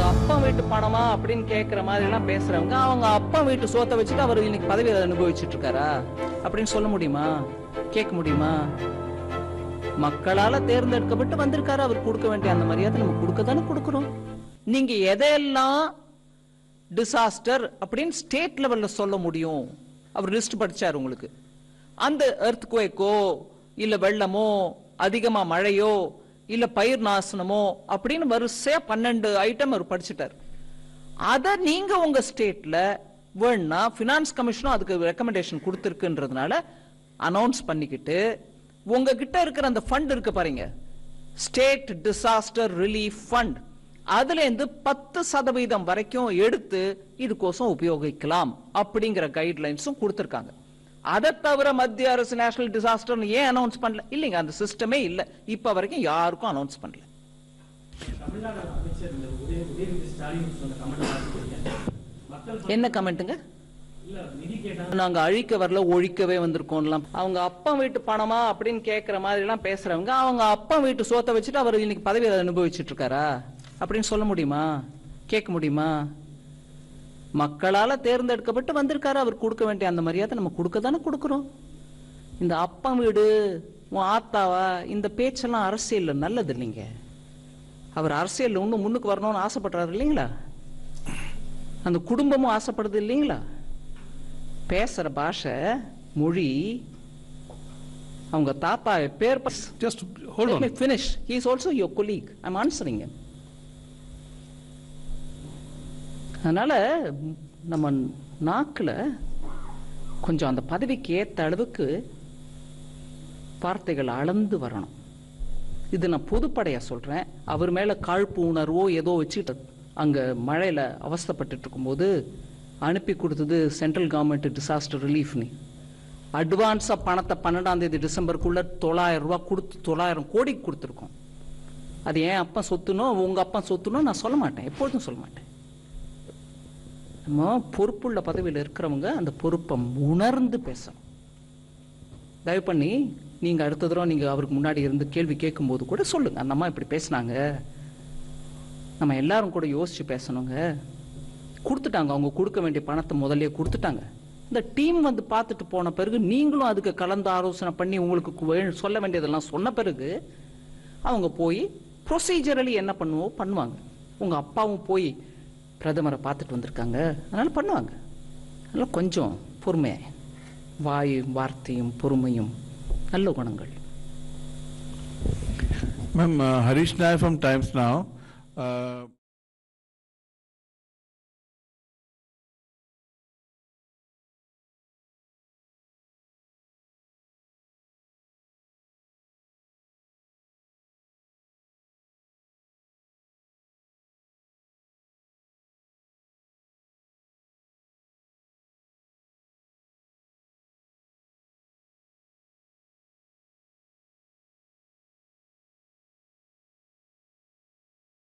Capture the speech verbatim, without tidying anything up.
அப்பா வீட்டு பணமா அப்படின்னு கேட்கிற மாதிரி எல்லாம் பேசுறவங்க அவங்க அப்பா வீட்டு சோத்தை வச்சுட்டு அவர் இன்னைக்கு பதவியை அனுபவிச்சுட்டு இருக்காரா அப்படின்னு சொல்ல முடியுமா? கேட்க முடியுமா? மக்களால தேர்ந்தெடுக்கப்பட்டு வந்திருக்காரு, அவர் கொடுக்க வேண்டிய அந்த மரியாதை நம்ம கொடுக்க தானே கொடுக்கிறோம். நீங்க எதையெல்லாம் டிசாஸ்டர் அப்படின்னு ஸ்டேட் லெவல்ல சொல்ல முடியும்? அவர் லிஸ்ட் படிச்சார் உங்களுக்கு. அந்த எர்த்குவேக்கோ இல்ல வெள்ளமோ அதிகமா மழையோ இல்ல பயிர் நாசனமோ அப்படின்னு வரிசையா பன்னெண்டு ஐட்டம் அவர் படிச்சுட்டார். அத நீங்க உங்க ஸ்டேட்ல வேணா பினான்ஸ் கமிஷனும் அதுக்கு ரெக்கமெண்டேஷன் கொடுத்திருக்குன்றதுனால அனௌன்ஸ் பண்ணிக்கிட்டு உங்ககிட்ட இருக்கிற அந்த ஃபண்ட் இருக்கு பாருங்க, ஸ்டேட் டிசாஸ்டர் ரிலீஃப் ஃபண்ட், அதுல இருந்து பத்து சதவீதம் வரைக்கும் எடுத்து இதுக்கோசம் உபயோகிக்கலாம் அப்படிங்கிற கைட்லைன்ஸும் கொடுத்திருக்காங்க. அதை தவிர மத்திய அரசு நேஷனல் டிசாஸ்டர் ஏன் அனௌன்ஸ் பண்ணல? இல்லைங்க, அந்த சிஸ்டமே இல்ல, இப்ப வரைக்கும் யாருக்கும் அனௌன்ஸ் பண்ணல. என்ன கமெண்ட்டுங்க? நாங்க அழிக்க வரல, ஒழிக்கவே வந்திருக்கோம்லாம். அவங்க அப்பா வீட்டு பணமா அப்படின்னு கேட்கிற மாதிரி எல்லாம் பேசுறவங்க அவங்க அப்பா வீட்டு சோத்தை வச்சுட்டு அவர் இன்னைக்கு பதவியை அனுபவிச்சுட்டு இருக்காரா அப்படின்னு சொல்ல முடியுமா? கேட்க முடியுமா? மக்களால தேர்ந்தெடுக்கப்பட்டு வந்திருக்காரு, அவர் கொடுக்க வேண்டிய அந்த மரியாதை நம்ம கொடுக்க தானே கொடுக்கிறோம். இந்த அப்பா வீடு உன் ஆத்தாவா இந்த பேச்செல்லாம் அரசியல் நல்லது இல்லைங்க. அவர் அரசியல் இன்னும் முன்னுக்கு வரணும்னு ஆசைப்படுறாரு இல்லைங்களா? அந்த குடும்பமும் ஆசைப்படுது இல்லைங்களா? பேசுற பாஷை மொழி அவங்க தாத்தா பேர். Just hold on. Let me finish. He is also your colleague. I'm answering him. அதனால நம்ம நாக்குல கொஞ்சம் அந்த பதவிக்கு ஏற்ற அளவுக்கு வார்த்தைகள் அளந்து வரணும். இது நான் பொதுப்படையா சொல்றேன். அவர் மேல காழ்ப்பு உணர்வோ ஏதோ வச்சுட்டு அங்க மழையில அவஸ்தைப்பட்டு இருக்கும்போது அனுப்பி கொடுத்தது சென்ட்ரல் கவர்மெண்ட் டிசாஸ்டர் ரிலீஃப்னு அட்வான்ஸா பணத்தை பன்னெண்டாம் தேதி டிசம்பருக்குள்ள தொள்ளாயிரம் ரூபாய் கொடுத்து தொள்ளாயிரம் கோடி கொடுத்துருக்கோம். அது ஏன் அப்பா சொத்துனோ உங்க அப்பா சொத்துனோ நான் சொல்ல மாட்டேன், எப்பொழுதும் சொல்ல மாட்டேன். நம்ம பொறுப்புள்ள பதவியில் இருக்கிறவங்க அந்த பொறுப்பை உணர்ந்து பேசணும். தயவு பண்ணி நீங்க அடுத்த தடவை நீங்க அவருக்கு முன்னாடி இருந்து கேள்வி கேட்கும் போது கூட சொல்லுங்க, அந்த அம்மா இப்படி பேசினாங்க, நம்ம எல்லாரும் கூட யோசிச்சு பேசணுங்க. கொடுத்துட்டாங்க, அவங்க கொடுக்க வேண்டிய பணத்தை முதல்ல கொடுத்துட்டாங்க. இந்த டீம் வந்து பார்த்துட்டு போன பிறகு நீங்களும் அதுக்கு கலந்து ஆலோசனை பண்ணி உங்களுக்கு சொல்ல வேண்டியதெல்லாம் சொன்ன பிறகு அவங்க போய் ப்ரொசீஜரலி என்ன பண்ணுவோம் பண்ணுவாங்க. உங்க அப்பாவும் போய் பிரதமரை பார்த்துட்டு வந்திருக்காங்க, அதனால பண்ணுவாங்க. அதனால கொஞ்சம் பொறுமையா, வாயும் வார்த்தையும் பொறுமையும் நல்ல குணங்கள். Ma'am, uh, Harish Nair from Times Now. Uh,